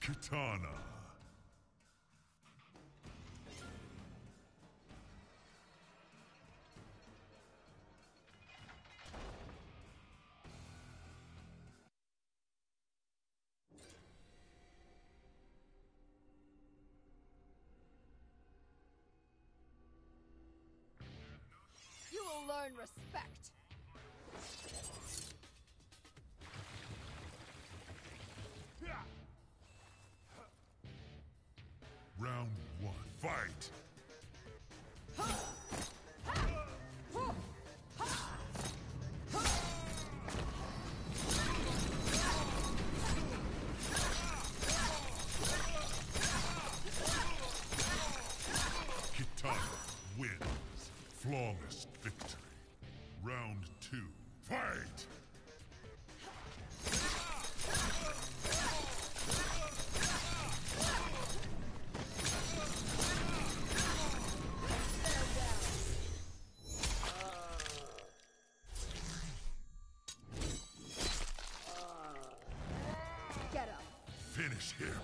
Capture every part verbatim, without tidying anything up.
Kitana. You will learn respect. Round one, fight! Kitana wins. Flawless victory. Round two, fight! Get up. Finish him.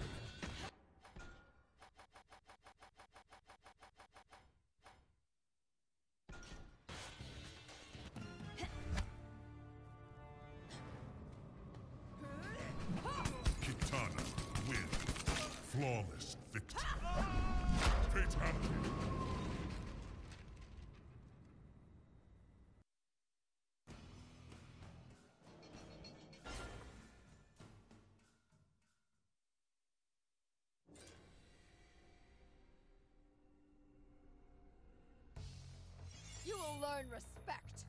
Kitana wins. Flawless victory. Fatality. You will learn respect.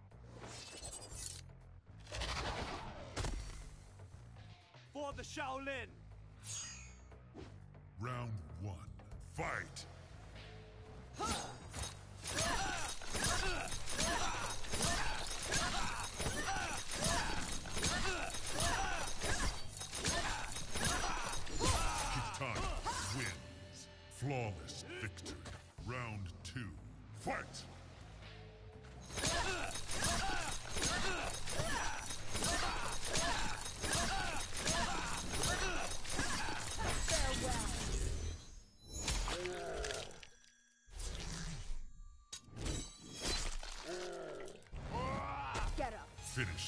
For the Shaolin! Round one, fight! Kitana wins. Flawless victory. Round two, fight! Get up. Finish.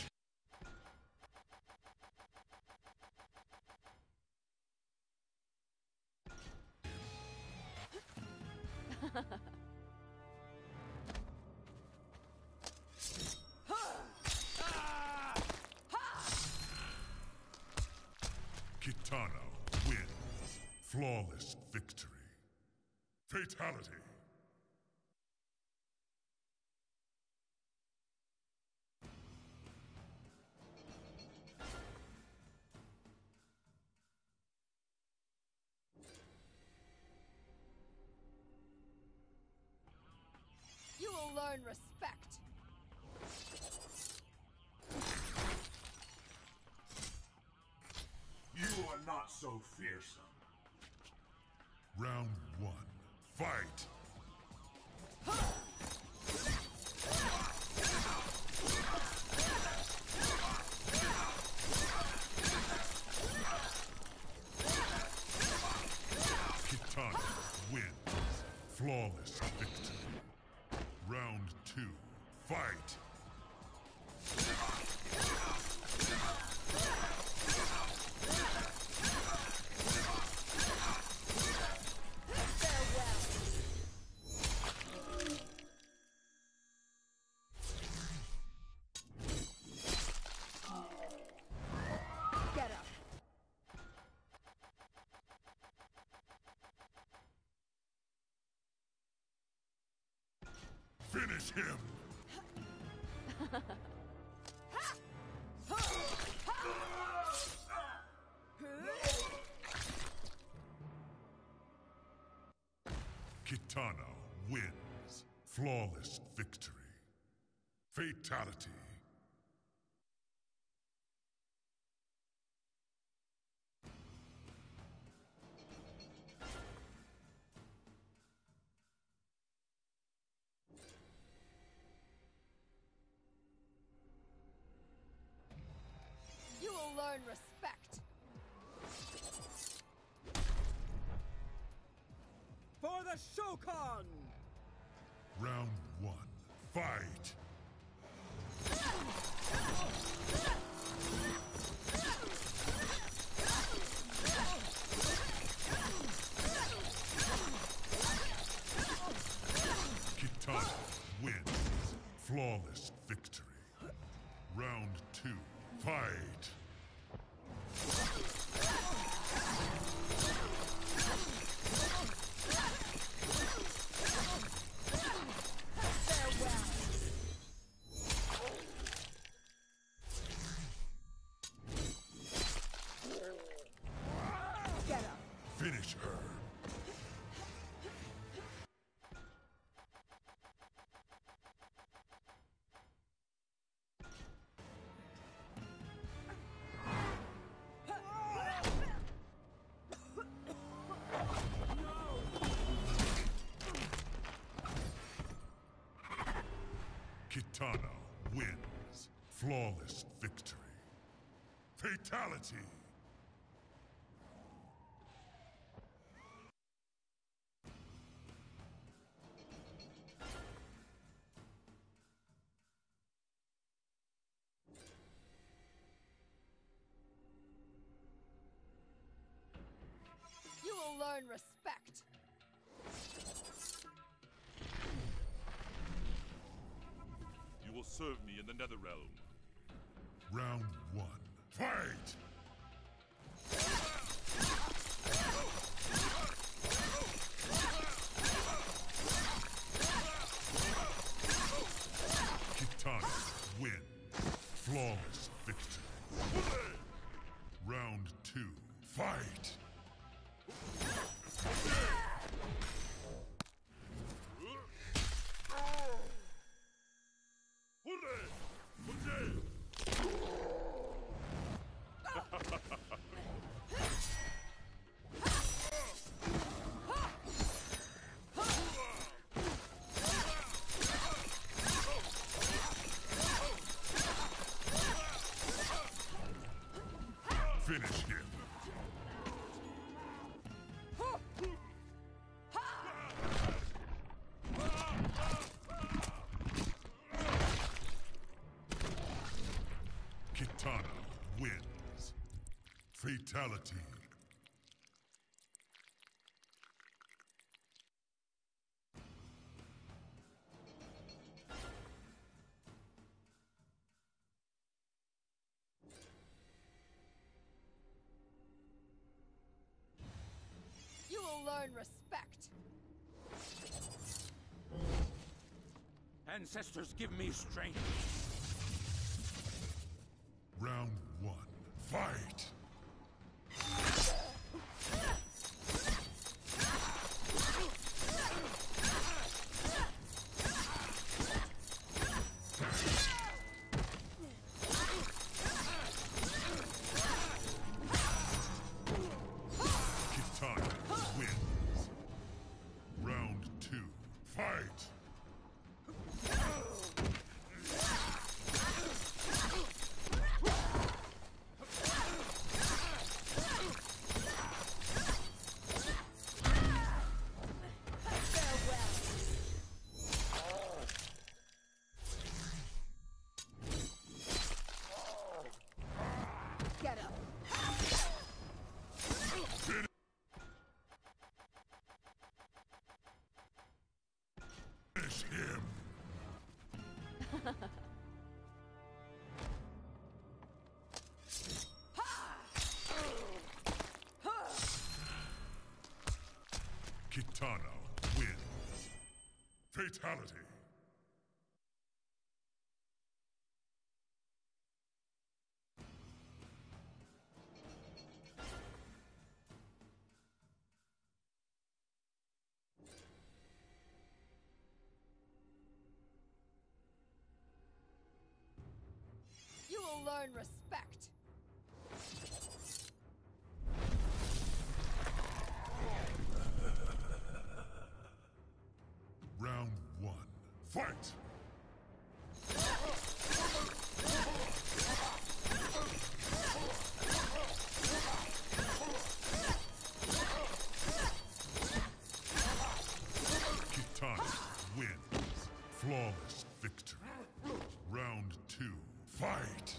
Kitana wins. Flawless victory. Fatality. You will learn respect. You are not so fearsome. Round one, fight! Kitana wins. Flawless victory. Round two, fight! Get up. Finish him! Kitana wins. Flawless victory. Fatality. You will learn respect. Shokan! Round one. Fight! Kitana wins. Flawless victory. Round two. Fight! Finish her. Kitana wins. Flawless victory. Fatality. You will learn respect. You will serve me in the Netherrealm. Round one. Fight! Kitana wins. Flawless victory. Round two. Fight! Finish him. Kitana wins. Fatality. You will learn respect. Ancestors, give me strength. Round one. Fight! Kitana wins. Round two. Fight! Get up. Finish him! Kitana wins. Fatality. You will learn respect. Round one. Fight! Fight!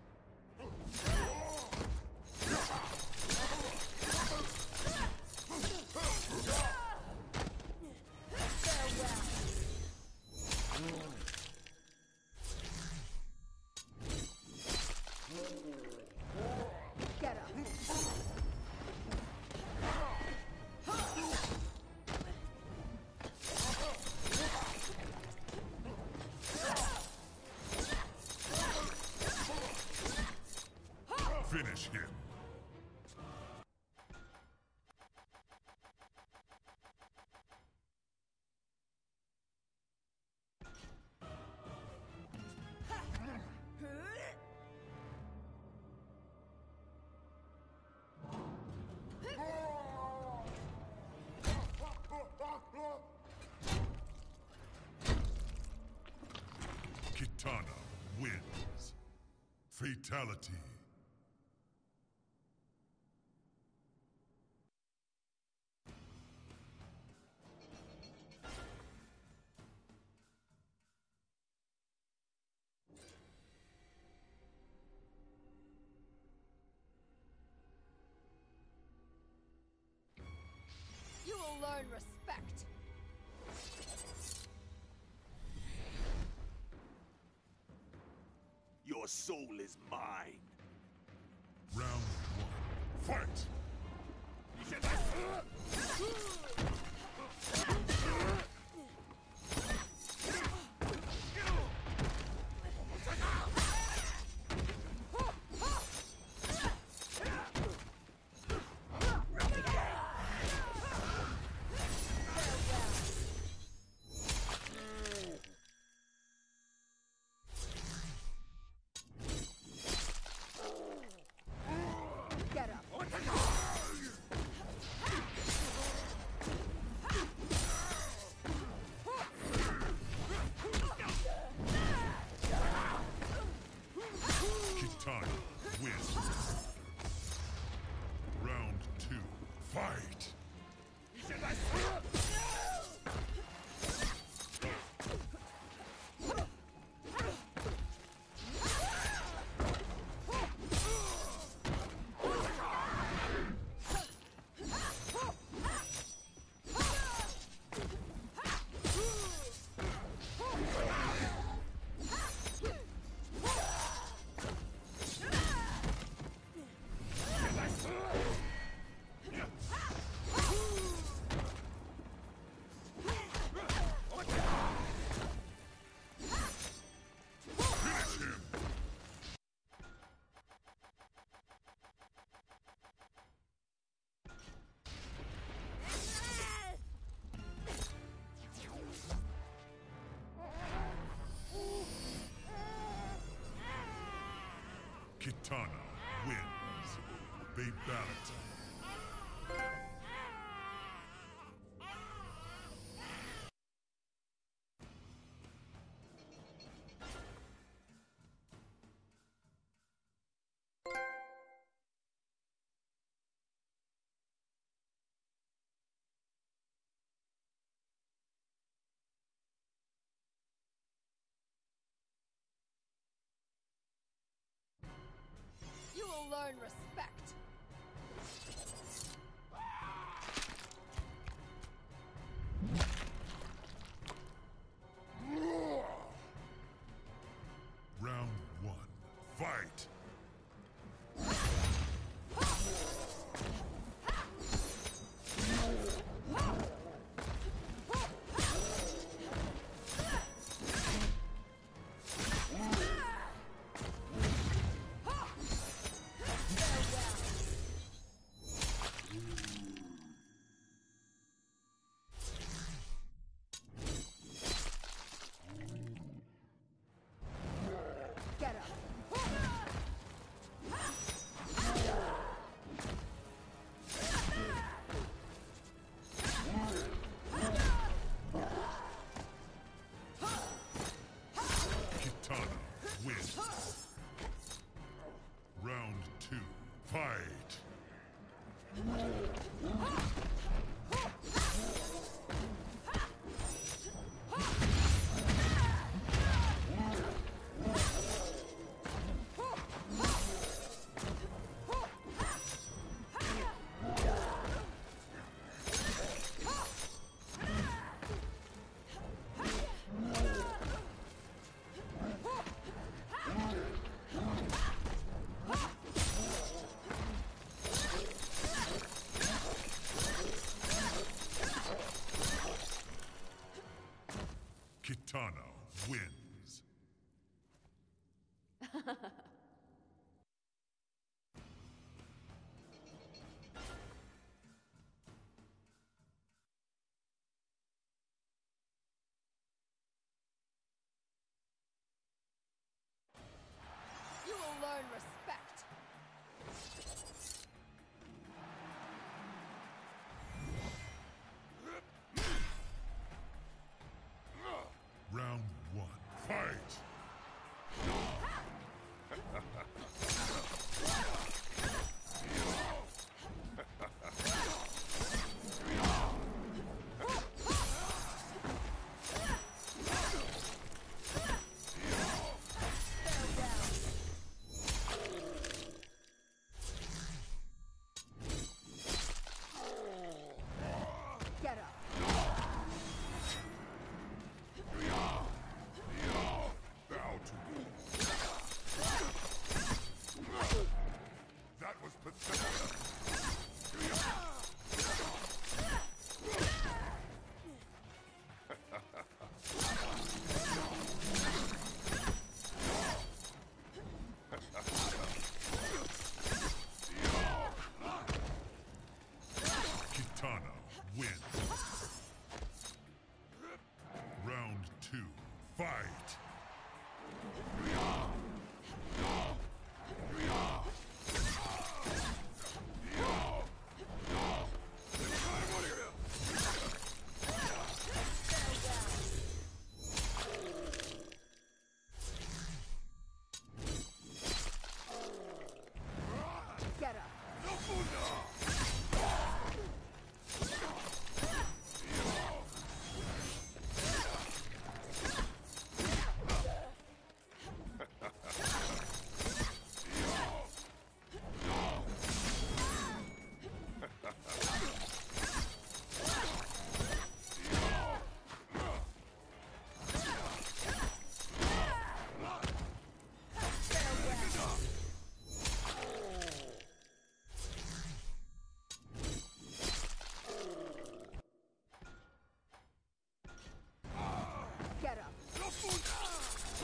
Get up. Finish him. Kitana wins. Fatality. You will learn respect. Your soul is mine. Round one. Fight! Get up. Kitana wins. Round two. Fight! Finish him! Kitana wins. Fatality. You will learn respect. Round one. Fight! Get up. Kitana wins. Round two. Fight! learn respect. Round one. Fight! Get up. Bow to me. That was pathetic. Kitana wins. Round two. Fight! Get up. Get up.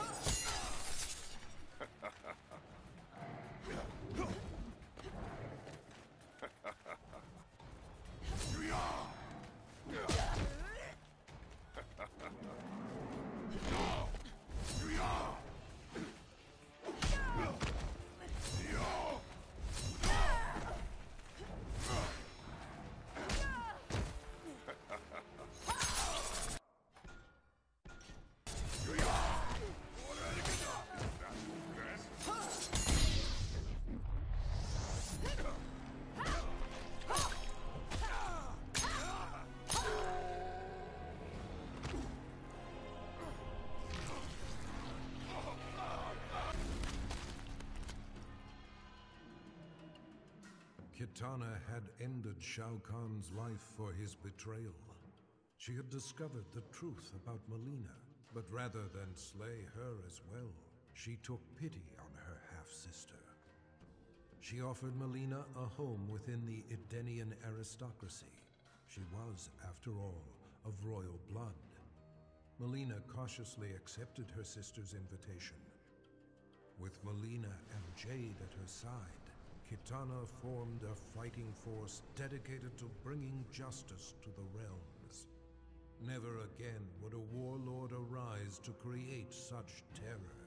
Kitana had ended Shao Kahn's life for his betrayal. She had discovered the truth about Mileena, but rather than slay her as well, she took pity on her half-sister. She offered Mileena a home within the Edenian aristocracy. She was, after all, of royal blood. Mileena cautiously accepted her sister's invitation. With Mileena and Jade at her side, Kitana formed a fighting force dedicated to bringing justice to the realms. Never again would a warlord arise to create such terror.